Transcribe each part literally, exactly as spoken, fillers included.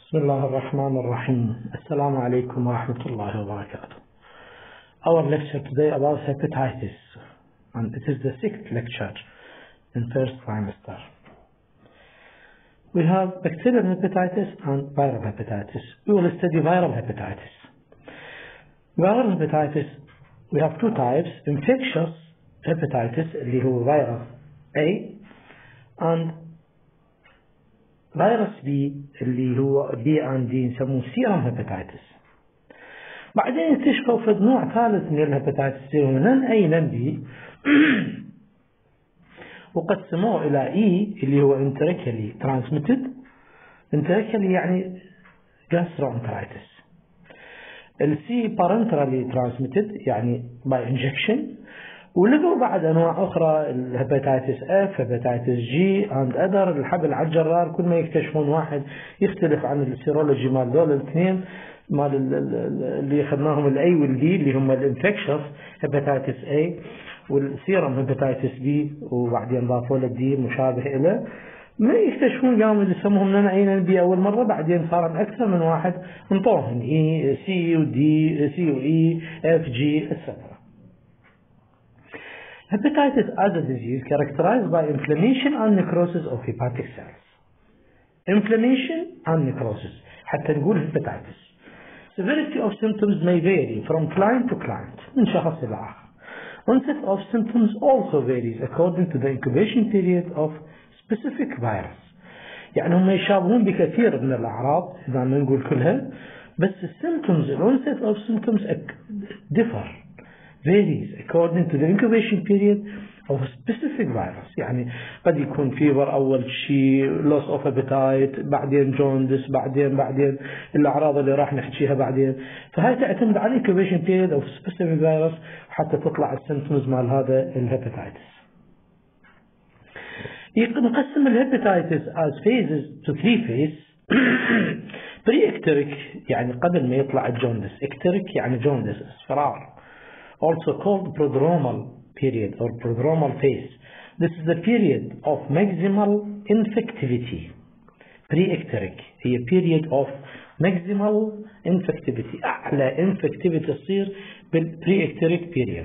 بسم الله الرحمن الرحيم. السلام عليكم ورحمة الله وبركاته. Our lecture today about hepatitis, and it is the sixth lecture in first trimester. We have bacterial hepatitis and viral hepatitis. We will study viral hepatitis. Viral hepatitis, we have two types: infectious hepatitis اللي هو virus A, and فيروس B اللي هو B and D نسموه serum hepatitis. بعدين اكتشفوا في نوع ثالث من الهepatitis اللي هو نن A نن B وقسموه إلى E اللي هو enterically transmitted. enterically يعني gastroenteritis. ال C parenterally transmitted يعني by injection. ولقوا بعد أنواع أخرى الهepatitis F, hepatitis G and other. الحبل على الجرار كل ما يكتشفون واحد يختلف عن السيرولوجي مال دول الاثنين مال اللي أخذناهم ال A وال D اللي هم الانفكشس hepatitis A والسيرم hepatitis B وبعدين ضافوا له D مشابه له. ما يكتشفون قاموا يسموهم لنا أين B أول مرة، بعدين صار أكثر من واحد انطوهم E, C و D, C و E, F, G, et cetera. Hepatitis as a disease characterized by inflammation and necrosis of hepatic cells. Inflammation and necrosis. حتى نقول hepatitis. Severity of symptoms may vary from client to client. من شخص إلى آخر. Onset of symptoms also varies according to the incubation period of specific virus. يعني هم يشابهون بكثير من الأعراض إذا ما نقول كلها، بس symptoms, onset of symptoms differ. varies according to the incubation period of a specific virus. يعني قد يكون fever أول شيء، loss of appetite، بعدين jaundice، بعدين بعدين الأعراض اللي راح نحكيها بعدين. فهاي تعتمد على incubation period of specific virus حتى تطلع السيمتومز مال هذا الهepatitis. نقسم الهepatitis as phases to three phases. pre-ecteric يعني قبل ما يطلع الجوندس. ecteric يعني جوندس اصفرار. Also called prodromal period or prodromal phase. This is the period of maximal infectivity. Pre-ecteric هي period of maximal infectivity. أعلى infectivity تصير بال pre-ecteric period.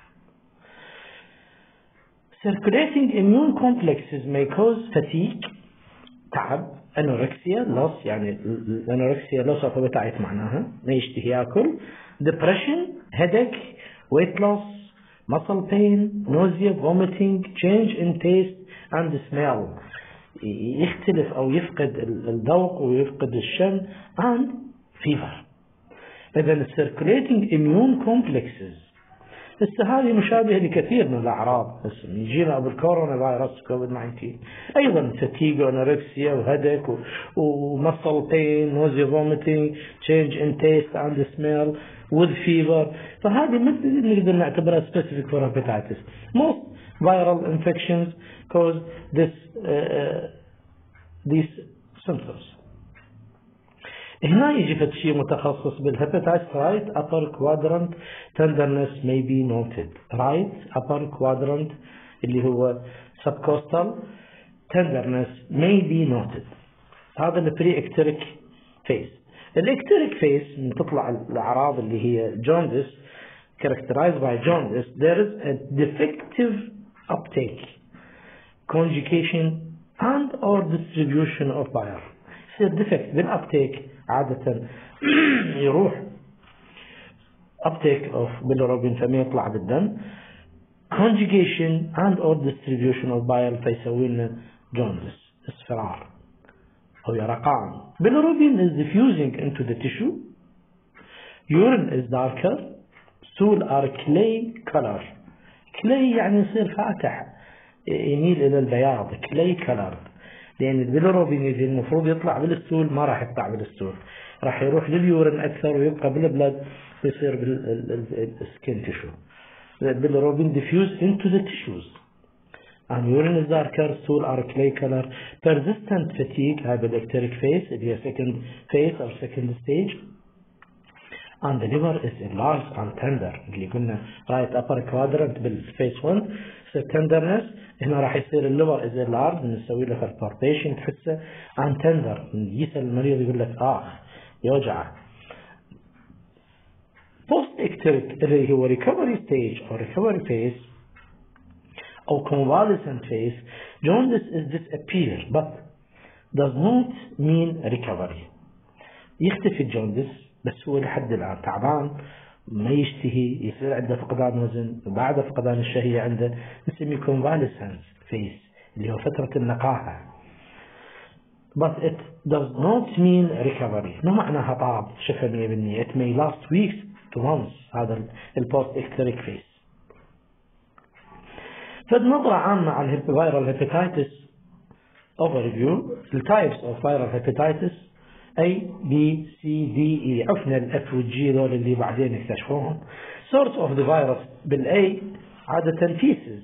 Circulating immune complexes may cause fatigue, تعب, anorexia, loss يعني anorexia loss of appetite معناها ما يشتهي ياكل, depression, headache, weight loss, muscle pain, nausea, vomiting, change in taste and smell. يختلف أو يفقد الذوق ويفقد الشم and fever. إذن circulating immune complexes هذه مشابهة لكثير من الأعراض. يجينا بالكورونا فيروس كوفيد تسعة عشر أيضا fatigue, anorexia, وهدك وmuscle pain, nausea, vomiting, change in taste and smell with fever. فهذه مثل نقدر نعتبرها specific for hepatitis. Most viral infections cause this uh, these symptoms. هنا يجي فد شيء متخصص بالهepatitis. Right upper quadrant tenderness may be noted. Right upper quadrant اللي هو subcostal tenderness may be noted. هذا ال pre-ecteric phase. الecteric phase من تطلع الأعراض اللي هي jaundice characterized by jaundice. There is a defective uptake, conjugation and or distribution of bile. يصير defect بالuptake عادة يروح uptake of bilirubin فما يطلع بالدم, conjugation and or distribution of bile فيسوي لنا jaundice اصفرار أو يرقان. bilirubin is diffusing into the tissue. urine is darker. stool are clay color. clay يعني يصير فاتح يميل إلى البياض. clay color لأن البيليروبين اللي المفروض يطلع بالستول ما راح يطلع بالستول، راح يروح لليورين أكثر ويبقى بالبلد ويصير بالسكين تيشو. البيليروبين diffuse into the tissues and urine is darker. stool are clay color. persistent fatigue هذا الecteric phase اللي هي second phase or second stage. and the liver is enlarged and tender اللي قلنا right upper quadrant بالphase one. تصير tenderness. هنا راح يصير الليفر إذا لارج نسوي له palpation تحسه عن tender. يسأل المريض يقول لك آخ يوجعه. post icteric اللي هو recovery stage أو recovery phase أو convalescent phase. jaundice is disappear but does not mean recovery. يختفي الجوندس بس هو لحد الآن تعبان ما يشتهي يصير عنده فقدان وزن بعد فقدان الشهية عنده نسميه convalescent phase اللي هو فترة النقاهة. but it does not mean recovery. مو معناها طاب شفى مية بالمية. it may last weeks to months. هذا ال post icteric phase. فنظرة عامة على viral hepatitis overview. the types of viral hepatitis A, B, C, D, E. عفنا ال F و G ذول اللي بعدين اكتشفوهم. source of the virus بال A عادة feces.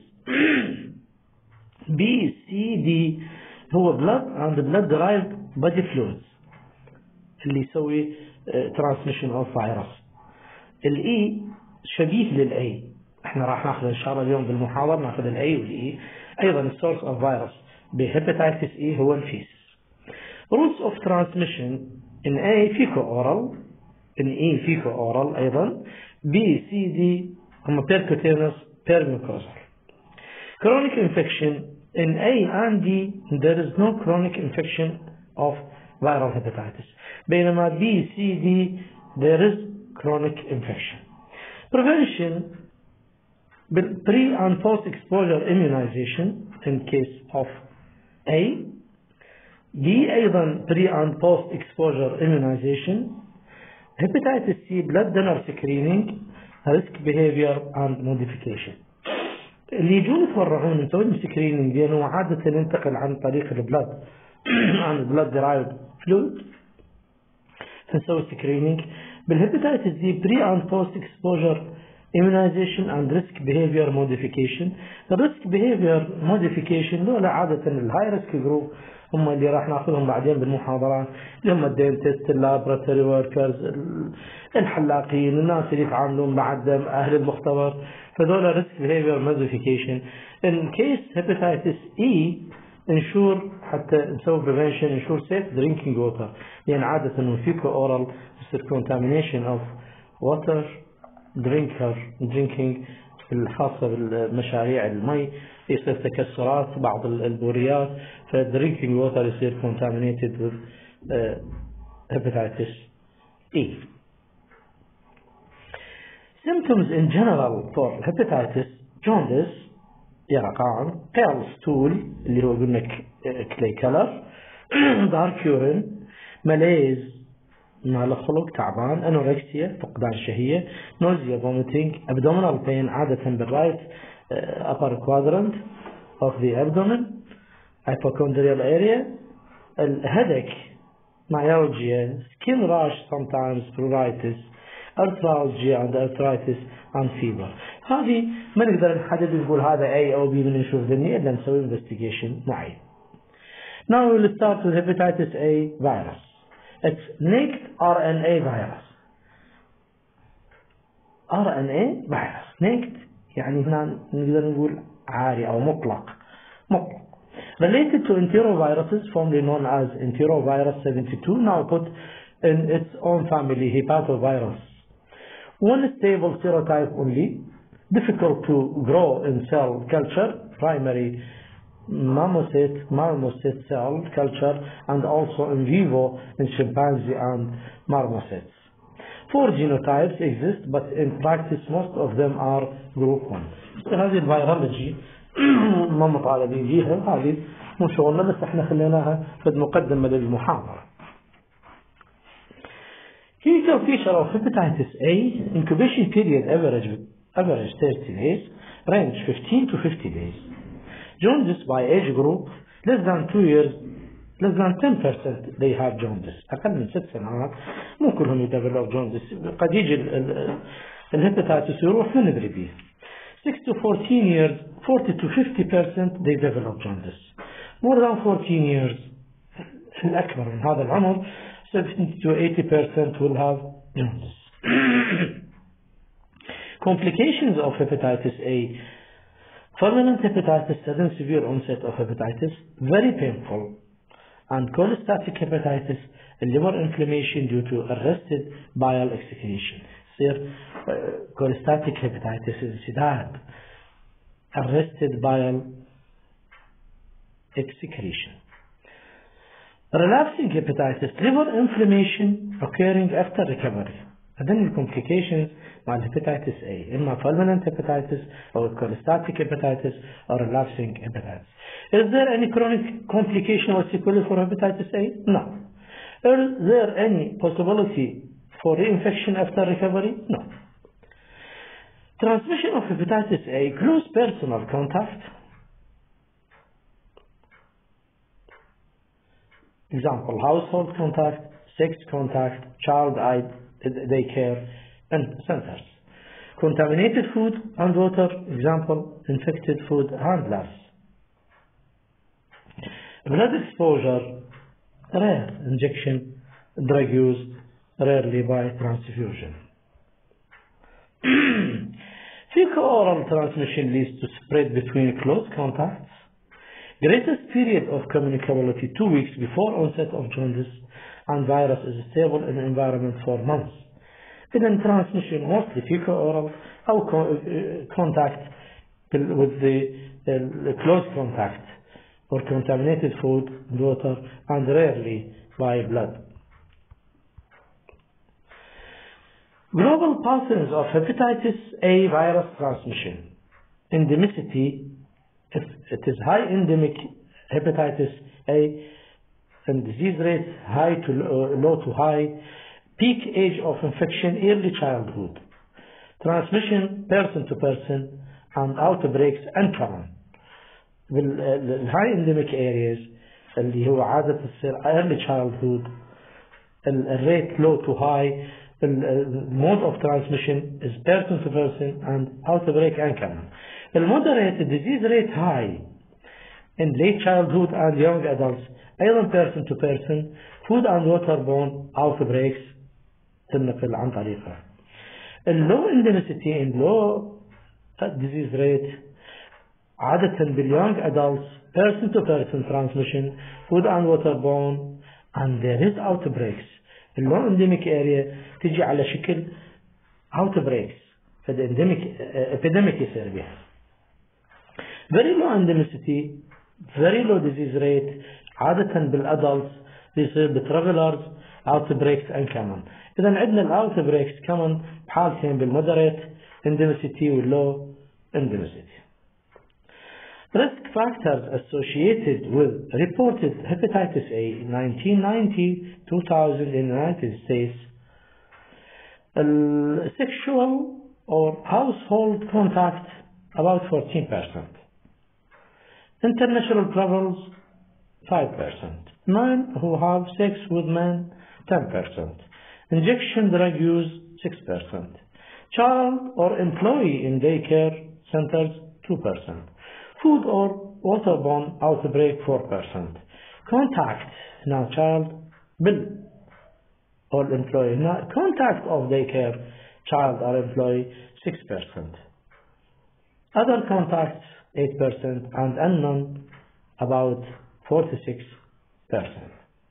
B, C, D هو blood and blood derived body fluids اللي يسوي uh, transmission of virus. ال E شبيه لل A. احنا راح ناخذ ان شاء الله اليوم بالمحاضرة ناخذ ال A وال E. ايضا source of virus بهيباتيتس E هو الفيس. routes of transmission in A fecal-oral, in E fecal-oral أيضا. B, C, D هم percutaneous, permucosal. chronic infection in A and D there is no chronic infection of viral hepatitis. بينما B, C, D there is chronic infection. prevention pre and post exposure immunization in case of A. B أيضا pre and post exposure immunization. hepatitis C blood donor screening risk behavior and modification. اللي يجون يتورعون نسوي لهم سكرينينج لأنه عادة ينتقل عن طريق البلد عن blood derived fluid فنسوي سكرينينج. بالهيباتيتس دي pre and post exposure immunization and risk behavior modification. الريسك behavior modification دول عادة الهاي ريسك جروب هم اللي راح ناخذهم بعدين بالمحاضرات اللي هم الدينتست اللابراتوري وركرز الحلاقين الناس اللي يتعاملون مع الدم أهل المختبر. فذول risk behavior modification. in case hepatitis E ensure حتى نسوي prevention ensure safe drinking water لأن عادة إنه fecal oral يصير contamination of water drinker drinking الخاصة بالمشاريع المي يصير تكسرات بعض البوريات فdrinking water يصير contaminated with uh, hepatitis E. symptoms in general for hepatitis jaundice يرقان pale stool اللي هو قلنا clay color dark urine malaise مع الخلق تعبان anorexia فقدان شهية nausea vomiting abdominal pain عادة بالرايت uh, upper quadrant of the abdomen hypochondrial area headache myalgia skin rash sometimes pruritus arthralgia and arthritis and fever. هذه ما نقدر نحدد نقول هذا A أو B من نشوف ذني إلا نسوي investigation معين. Now we will start with hepatitis A virus. It's naked R N A virus. R N A virus naked يعني هنا نقدر نقول عاري أو مطلق مطلق. Related to enteroviruses formerly known as enterovirus seventy-two now put in its own family hepatovirus. One stable serotype only, difficult to grow in cell culture, primary marmoset, marmoset cell culture, and also in vivo in chimpanzee and marmosets. Four genotypes exist, but in practice most of them are group one. هذه الفيرولوجي ما مطالبين فيها هذه مو شغلنا بس احنا خليناها في المقدمة للمحاضرة. Clinical feature of hepatitis A incubation period average average thirty days, range fifteen to fifty days. Jaundice by age group less than two years, less than ten percent they have jaundice. أقل من ست سنوات مو كلهم يدبلوا jaundice. قد يجي الهepatitis يروح من ندري بيه. six to fourteen years, forty to fifty percent they develop jaundice. More than fourteen years الأكبر من هذا العمر seventy to eighty percent will have jaundice. Complications of hepatitis A Fulminant hepatitis, sudden severe onset of hepatitis, very painful. And cholestatic hepatitis, liver inflammation due to arrested bile excretion. يصير cholestatic hepatitis انسداد, arrested bile excretion. Relapsing hepatitis, liver inflammation occurring after recovery. And then the complications مع hepatitis A, إما fulminant hepatitis or cholestatic hepatitis or relapsing hepatitis. Is there any chronic complication or sequelae for hepatitis A? No. Is there any possibility for reinfection after recovery? No. Transmission of hepatitis A, close personal contact. Example, household contact, sex contact, child daycare, and centers. Contaminated food and water, example, infected food handlers. Blood exposure, rare. Injection, drug use, rarely by transfusion. Fecal-oral transmission leads to spread between close contacts. Greatest period of communicability two weeks before onset of jaundice, and virus is stable in the environment for months. Then transmission mostly fecal-oral or contact with the, the close contact or contaminated food, water, and rarely by blood. Global patterns of hepatitis A virus transmission. Endemicity, if it is high endemic hepatitis A, and disease rate high to low, low to high, peak age of infection early childhood, transmission person to person, and outbreaks uncommon. بالhigh endemic areas اللي هو عادة تصير early childhood, الرate low to high, the mode of transmission is person to person and outbreak uncommon. The moderate disease rate high in late childhood and young adults, أيضا person to person, food and waterborne outbreaks تنقل عن طريقه. low endemicity and low disease rate عادة بالyoung adults, person to person transmission, food and waterborne, and there is outbreaks. low endemic area تجي على شكل outbreaks في the endemic uh, epidemic يصير بها. very low endemicity, very low disease rate عادة بالadults بيصير بترافلرز outbreaks uncommon. إذا عندنا الاوتبريكس كمان بحالتين بالمودريت endemicity والlow endemicity. Risk factors associated with reported hepatitis A in nineteen ninety to two thousand in the United States. Sexual or household contact about fourteen percent. International travels five percent. Men who have sex with men ten percent. Injection drug use six percent. Child or employee in daycare centers two percent. Food or waterborne outbreak four percent. Contact, now child, bill or employee. Now contact of daycare, child or employee six percent. Other contacts eight percent and unknown about forty-six percent.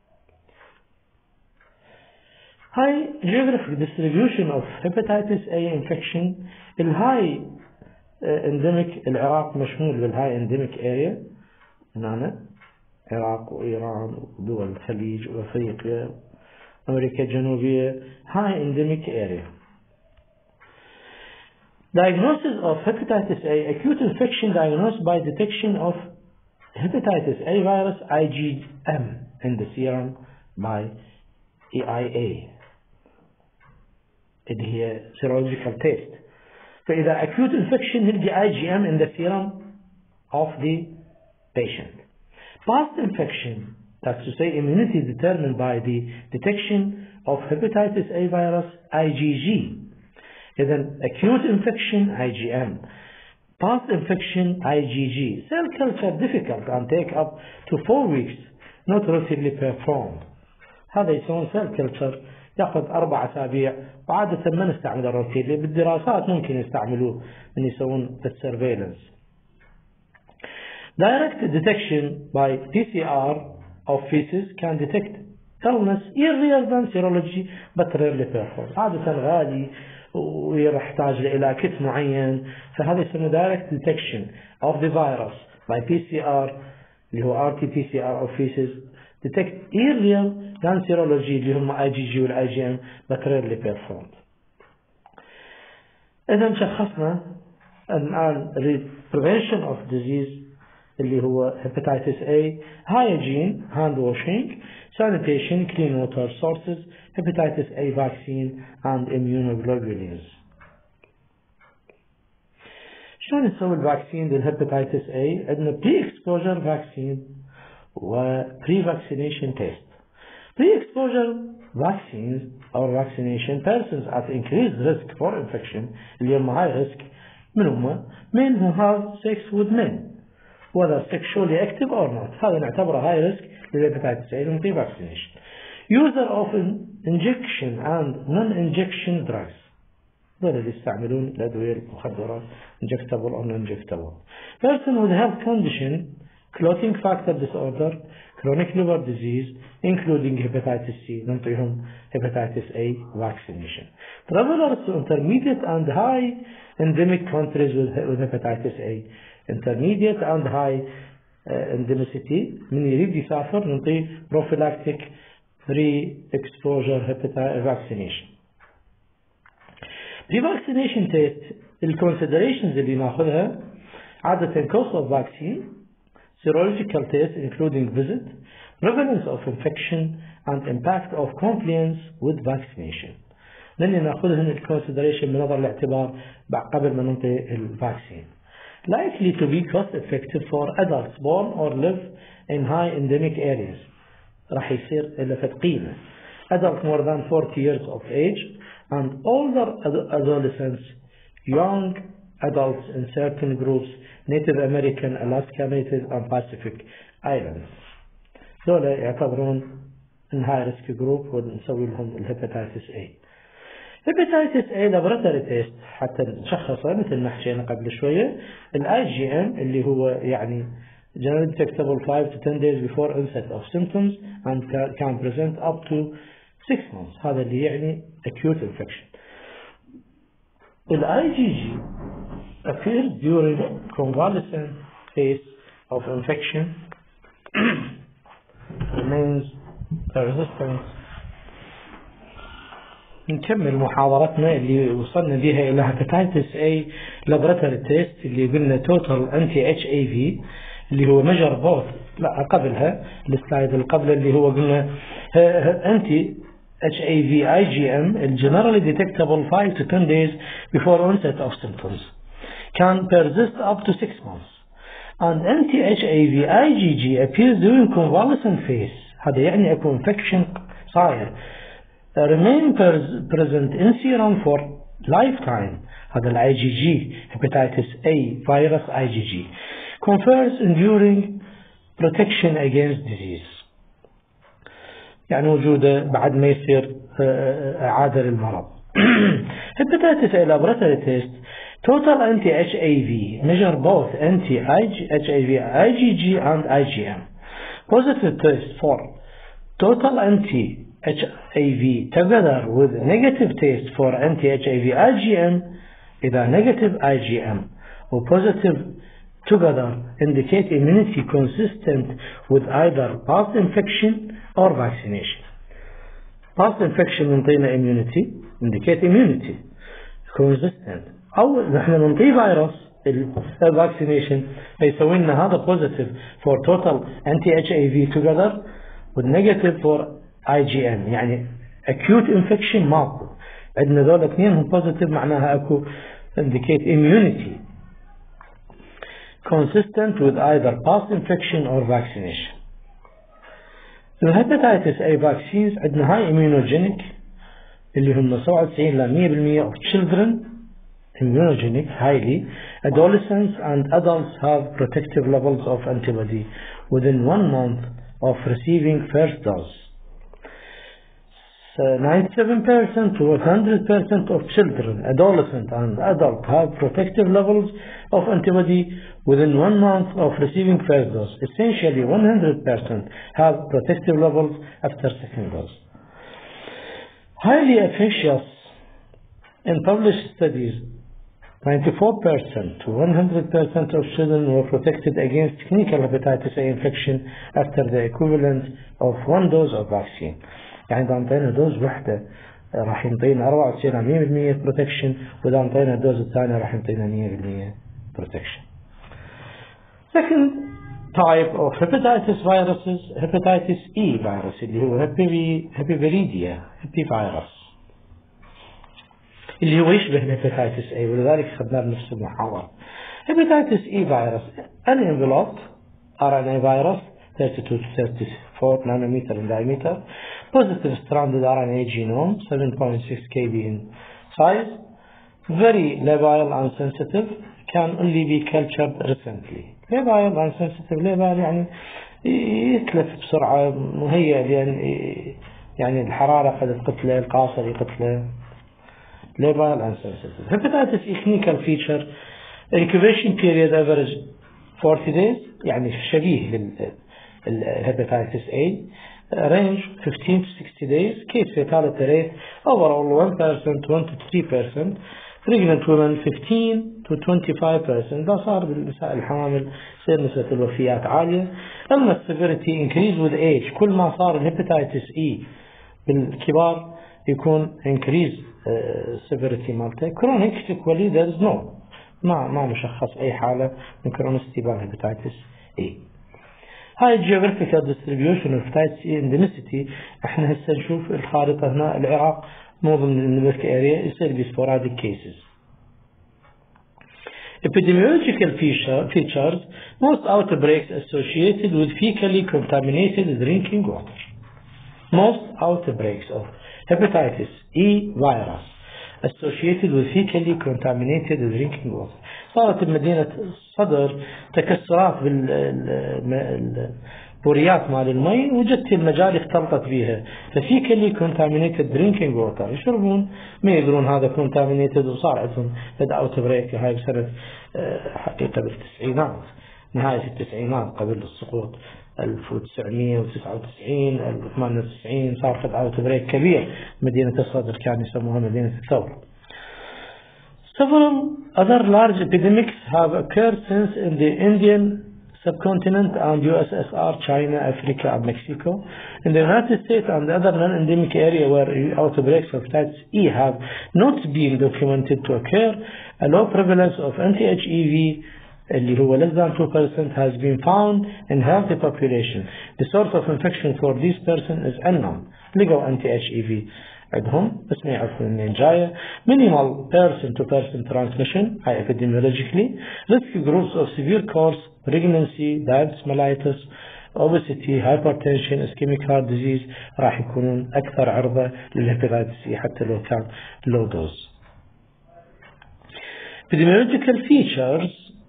High geographic distribution of hepatitis A infection. In high uh, endemic العراق مشمول بالهاي endemic area هنا العراق وإيران ودول الخليج وأفريقيا أمريكا الجنوبية. high endemic area. Diagnosis of hepatitis A, acute infection diagnosed by detection of hepatitis A virus I G M in the serum by E I A اللي هي serological test. فإذا acute infection نلقي I G M in the serum of the patient. Past infection, that's to say immunity determined by the detection of hepatitis A virus I G G. إذن acute infection I G M, past infection I G G. Cell culture difficult and take up to four weeks, not routinely performed. هذا يسمون cell culture يأخذ أربع أسابيع وعادة ما نستعمل الروتيني. بالدراسات ممكن يستعملوه من يسوون السيرفيلنس. Direct detection by P C R of feces can detect illness earlier than serology but rarely performs. عادة غالي ويحتاج إلى كت معين، فهذا يسمى direct detection of the virus by P C R اللي هو R T P C R of feces detect earlier than serology اللي هم I G G وال I G M but rarely performed. إذا شخصنا الآن prevention of disease اللي هو hepatitis A, hygiene, hand washing, sanitation, clean water sources, hepatitis A vaccine and immunoglobulins. شلون نسوي الفاكسين للهepatitis A؟ عندنا pre-exposure vaccine و pre-vaccination test. Pre-exposure vaccines or vaccination persons at increased risk for infection اللي هم high risk من هم men who have sex with men whether sexually active or not. هذا نعتبره high risk للهepatitis A من pre-vaccination. User of injection and non-injection drugs. دول اللي يستعملون الأدوية المخدرات injectable or non-injectable. Person with health condition, clotting factor disorder, chronic liver disease, including hepatitis C, ننطيهم hepatitis A vaccination. Travelers to intermediate and high endemic countries with, with hepatitis A. Intermediate and high uh, endemicity من يريد يسافر ننطيه prophylactic pre-exposure hepatitis vaccination. Pre-vaccination test الconsiderations اللي ناخذها عادة course of vaccine, serological test including visit, prevalence of infection and impact of compliance with vaccination. لأن ناخذهن الconsideration من نظر الاعتبار قبل ما ننطي الفاكسين. Likely to be cost effective for adults born or live in high endemic areas. راح يصير له فد قيمة. Adults more than forty years of age and older adolescents, young adults in certain groups, Native American, Alaska Native and Pacific Islands. دول يعتبرون in high risk group ونسوي لهم الهepatitis A. hepatitis A laboratory test حتى نشخصه مثل ما حكينا قبل شوية ال I G M اللي هو يعني generally detectable five to ten days before onset of symptoms and can present up to six months. هذا اللي يعني acute infection. ال I G G appears during convalescent phase of infection remains persistent. نكمل محاضرتنا اللي وصلنا بها إلى hepatitis A laboratory test اللي قلنا total anti H A V اللي هو measure both لا قبلها السلايد اللي قبله اللي هو قلنا anti H A V I G M generally detectable five to ten days before onset of symptoms can persist up to six months and anti H A V I G G appears during convalescent phase. هذا يعني اكو infection صاير remain present in serum for lifetime. هذا ال I G G hepatitis A virus I G G confers enduring protection against disease. يعني وجوده بعد ما يصير إعادة للمرض. hepatitis A laboratory test total anti H A V measure both anti H A V I G G and I G M. Positive test for total anti H A V together with negative test for anti H A V I G M إذا negative I G M or positive together indicate immunity consistent with either past infection or vaccination. Past infection ننطينا immunity indicate immunity consistent أو نحن ننطي فيروس vaccination فيسوي لنا هذا positive for total anti H A V together with negative for I G M يعني acute infection ماكو. عندنا ذول اثنين هم positive معناها اكو indicate immunity consistent with either past infection or vaccination. The hepatitis A vaccines عندنا high immunogenic اللي هم سبعة وتسعين إلى مية بالمية of children immunogenic highly. Adolescents and adults have protective levels of antibody within one month of receiving first dose. So ninety-seven percent to one hundred percent of children, adolescent and adult have protective levels of antibody within one month of receiving first dose. Essentially one hundred percent have protective levels after second dose. Highly efficacious in published studies, ninety-four percent to one hundred percent of children were protected against clinical hepatitis A infection after the equivalent of one dose of vaccine. يعني إذا أعطينا دوز واحدة راح ينطينا أربعة وتسعين مية بالمية protection، وإذا أعطينا الدوز الثانية راح ينطينا مية بالمية protection. Second type of hepatitis viruses, hepatitis E virus اللي هو هيبيفيريديا هيبيفيروس اللي هو يشبه الهيباتيتس A، ولذلك أخذناه بنفس المحاضرة. hepatitis E virus unenveloped R N A virus thirty-two to thirty-four nanometer in diameter, positive stranded R N A genome seven point six K B in size, very labile and sensitive, can only be cultured recently. labile and sensitive، labile يعني يتلف بسرعة، مهيئ لأن يعني الحرارة قد تقتله، القاصر يقتله. labile and sensitive. hepatitis E clinical feature incubation period average forty days، يعني شبيه للهepatitis A. range fifteen to sixty days. case fatality rate overall one percent one to three percent. pregnant women fifteen to twenty-five percent. ده صار بالنساء الحوامل صار نسبة الوفيات عالية. illness severity increase with age. كل ما صار الهepatitis E بالكبار يكون increase uh, severity مالته. chronic sequelae there is no ما ما مشخص أي حالة من chronicity بالهepatitis A. هاي geographical distribution of hepatitis E endemicity. احنا هسه نشوف الخارطة هنا، العراق مو ضمن النمبرك area، يصير ب sporadic cases. epidemiological feature, features most outbreaks associated with fecally contaminated drinking water. most outbreaks of hepatitis E virus associated with fecally contaminated drinking water. صارت بمدينة صدر تكسرات بالبوريات مال المي، وجدت المجاري اختلطت بها، ففيكلي contaminated drinking water يشربون ما يدرون هذا contaminated، وصار عندهم بدأ اوتبريك. هاي بسنة حقيقة بالتسعينات، نهاية التسعينات قبل السقوط ألف وتسعمية وتسعة وتسعين ألف وثمانية وتسعين صار قد اوتبريك كبير مدينة الصدر، كان يسموها مدينة الثورة. Several other large epidemics have occurred since in the Indian subcontinent and U S S R, China, Africa and Mexico. In the United States and other non-endemic areas where outbreaks of hepatitis E have not been documented to occur, a low prevalence of anti-H E V اللي هو less than two percent has been found in healthy population. The source of infection for this person is unknown. لقوا anti-H E V عندهم بس ما يعرفون منين جاية. minimal person to person transmission high epidemiologically. risk groups of severe course pregnancy, diabetes mellitus, obesity, hypertension, ischemic heart disease راح يكونون أكثر عرضة للهepatitis C حتى لو كان low dose. epidemiological features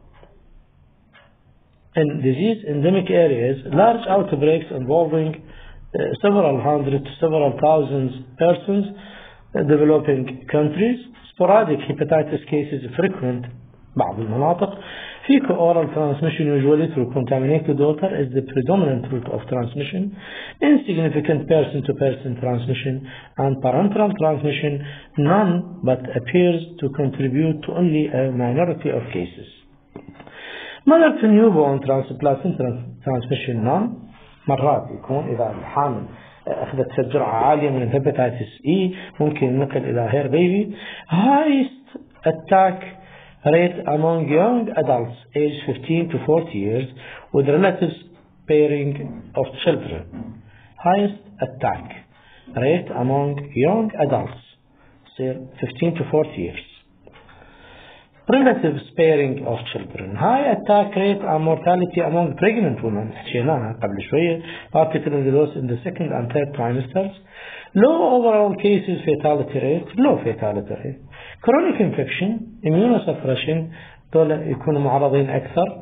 in disease endemic areas, large outbreaks involving uh, several hundred to several thousands persons, uh, developing countries, sporadic hepatitis cases frequent بعض المناطق. fecal oral transmission usually through contaminated water is the predominant route of transmission. Insignificant person to person transmission and parenteral transmission none, but appears to contribute to only a minority of cases. mother to newborn transplacental transmission none. مرات يكون إذا الحامل أخذت جرعة عالية من الهepatitis E ممكن النقل إلى her baby. highest attack rate among young adults aged fifteen to forty years with relative sparing of children. highest attack rate among young adults fifteen to forty years. relative sparing of children. high attack rate and mortality among pregnant women حكيناها قبل شوية, particularly those in the second and third trimesters. low overall cases fatality rate, low fatality rate. chronic infection, immunosuppression دول يكونوا معرضين أكثر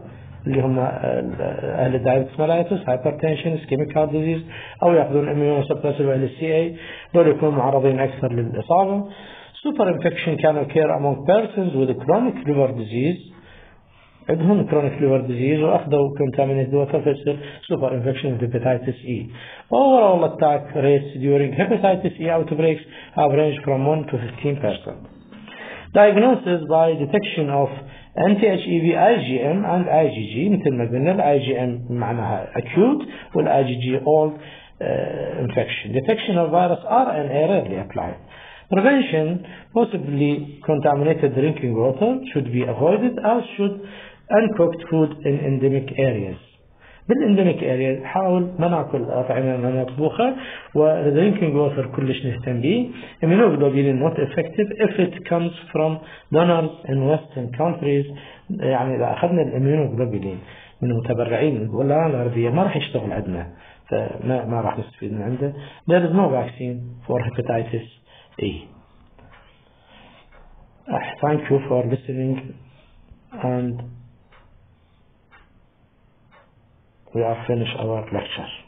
اللي هم أهل الدايابيتس ميلايتس، هايبرتنشن، ischemic heart disease، أو يأخذون immunosuppressive أهل السي اي، دول يكونوا معرضين أكثر للإصابة. super infection can occur among persons with chronic liver disease، عندهم chronic liver disease وأخذوا contaminated water فيصير super infection with hepatitis E. Overall attack rates during hepatitis E outbreaks have ranged from one to fifteen percent. Diagnosis by detection of anti-H E V IgM and IgG. مثل ما قلنا ال IgM معناها acute وال IgG old uh, infection. Detection of virus R N A rarely applied. Prevention, possibly contaminated drinking water should be avoided, as should uncooked food in endemic areas. بالendemic areas حاول ما ناكل أطعمة ما مطبوخة، والdrinking water كلش نهتم به. Immunoglobulin not effective if it comes from donors in Western countries. يعني إذا أخذنا الاميونوجلوبولين من المتبرعين من الدول الغربية ما راح يشتغل عندنا، فما ما راح نستفيد من عنده. There is no vaccine for hepatitis E. Thank you for listening, and we are finished our lecture.